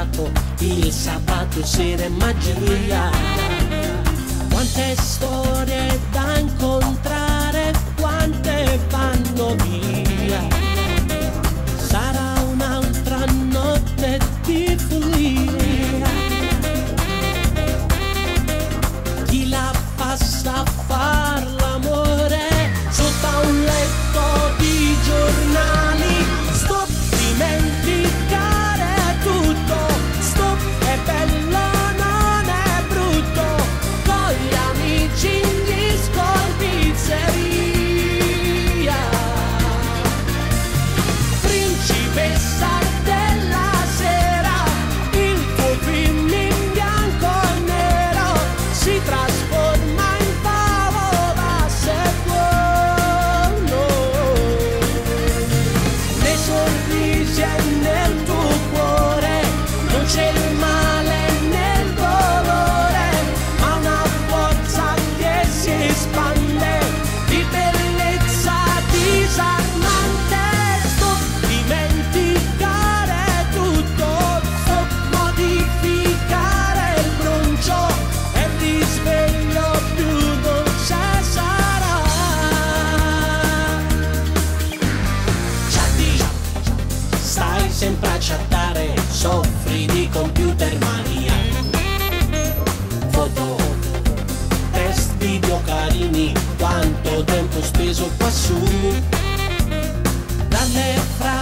sognato il sabato sera in magia. Quante storie da incontrare, quante vanno via. Sarà un'altra notte di follia. Chi la passa a far l'amore sotto a un letto di giornali. Stop, dimenticare tutto. Stop, è bello, non è brutto. Con gli amici in disco in pizzeria. Principessa della sera, il tuo film in bianco e nero si trasforma in favola se buono. Nei sorrisi e nel tuo cuore non c'è il male nel dolore, ma una forza che si espande di bellezza disarmante. Stop, dimenticare tutto. Stop, modificare il broncio e il risveglio più dolce sarà. Chatti, stai sempre a chattare, soffri di computer mania. Foto, test, video carini, quanto tempo speso qua su. Dalle frasi